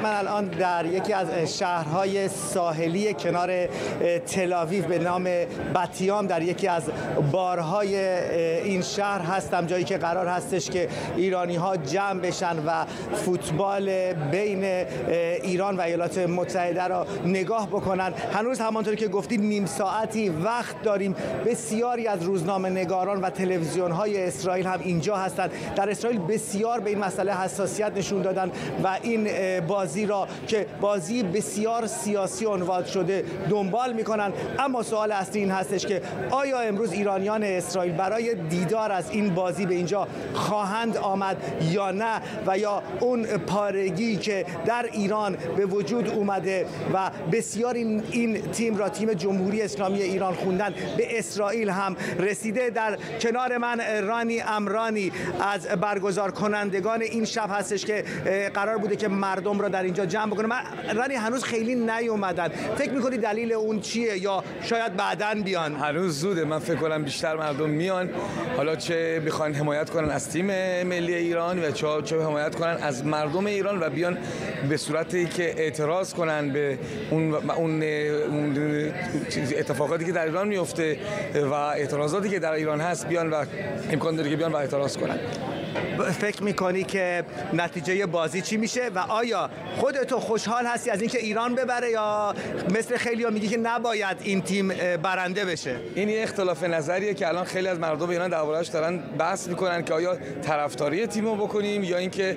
من الان در یکی از شهرهای ساحلی کنار تل‌آویو به نام بتیام در یکی از بارهای این شهر هستم، جایی که قرار هستش که ایرانی‌ها جمع بشن و فوتبال بین ایران و ایالات متحده را نگاه بکنن. هنوز همانطور که گفتید نیم ساعتی وقت داریم. بسیاری از روزنامه‌نگاران و تلویزیون‌های اسرائیل هم اینجا هستند. در اسرائیل بسیار به این مسئله حساسیت نشون دادن و این بازی را که بازی بسیار سیاسی عنوان شده دنبال میکنن. اما سوال اصلی این هستش که آیا امروز ایرانیان اسرائیل برای دیدار از این بازی به اینجا خواهند آمد یا نه، و یا اون پارگی که در ایران به وجود اومده و بسیار این تیم را تیم جمهوری اسلامی ایران خوندن به اسرائیل هم رسیده. در کنار من رانی امرانی از برگزار کنندگان این شب هستش که قرار بوده که مردم را در اینجا جمع بکنه. رانی هنوز خیلی نیومدن، فکر میکنی دلیل اون چیه یا شاید بعداً بیان؟ هنوز زوده، من فکر کنم بیشتر مردم میان، حالا چه بخوان حمایت کنن از تیم ملی ایران و چه حمایت کنن از مردم ایران و بیان به صورتی که اعتراض کنن به اون اتفاقاتی که در ایران میفته و اعتراضاتی که در ایران هست، بیان و امکان داره که بیان و اعتراض کنن. فکر میکنی که نتیجه بازی چی میشه و آیا خودتو خوشحال هستی از اینکه ایران ببره یا مثل خیلی‌ها میگی که نباید این تیم برنده بشه؟ این یه اختلاف نظریه که الان خیلی از مردم ایران درباره‌اش دارن بحث میکنن که آیا طرفداری تیمو بکنیم یا اینکه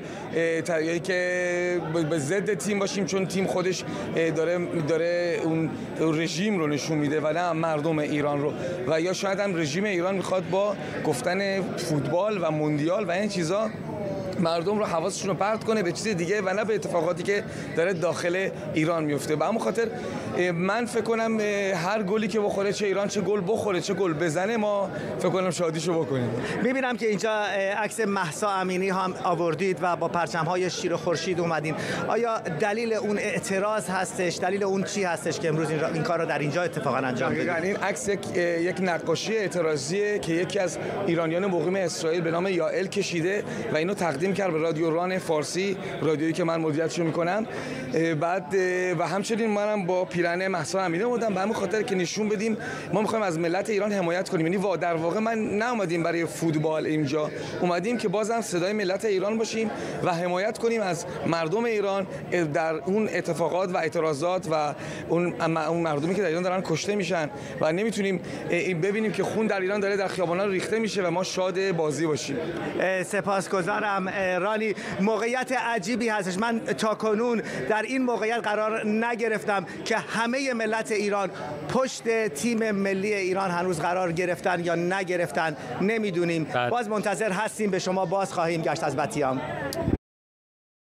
به ضد تیم باشیم، چون تیم خودش داره اون رژیم رو نشون میده و نه مردم ایران رو، و یا شاید هم رژیم ایران میخواد با گفتن فوتبال و موندیال و این چیزا مردم رو حواسشون رو پرت کنه به چیز دیگه و نه به اتفاقاتی که داره داخل ایران میفته. به همون خاطر من فکر کنم هر گلی که بخوره، چه ایران چه گل بخوره چه گل بزنه، ما فکر کنم شادیشو بکنیم. میبینم که اینجا عکس مهسا امینی هم آوردید و با پرچم‌های شیر و خورشید اومدین. آیا دلیل اون اعتراض هستش؟ دلیل اون چی هستش که امروز این کار رو در اینجا اتفاقا انجام بدید؟ این عکس یک نقاشی اعتراضیه که یکی از ایرانیان مقیم اسرائیل به نام یائل کشیده و اینو تقدیم کرد به رادیو ران فارسی، رادیویی که من مدیریتش میکنم. بعد و همچنین منم با پیرهن مهسا امینی بودم به همین خاطر که نشون بدیم ما میخوایم از ملت ایران حمایت کنیم. یعنی در واقع من نیومدیم برای فوتبال اینجا، اومدیم که بازم صدای ملت ایران باشیم و حمایت کنیم از مردم ایران در اون اتفاقات و اعتراضات و اون مردمی که در ایران دارن کشته میشن و نمیتونیم ببینیم که خون در ایران داره در خیابانا ریخته میشه و ما شاد بازی باشیم. سپاسگزارم رانی. موقعیت عجیبی هستش. من تاکنون در این موقعیت قرار نگرفتم که همه ملت ایران پشت تیم ملی ایران هنوز قرار گرفتن یا نگرفتن، نمیدونیم. باز منتظر هستیم، به شما باز خواهیم گشت از بتیام.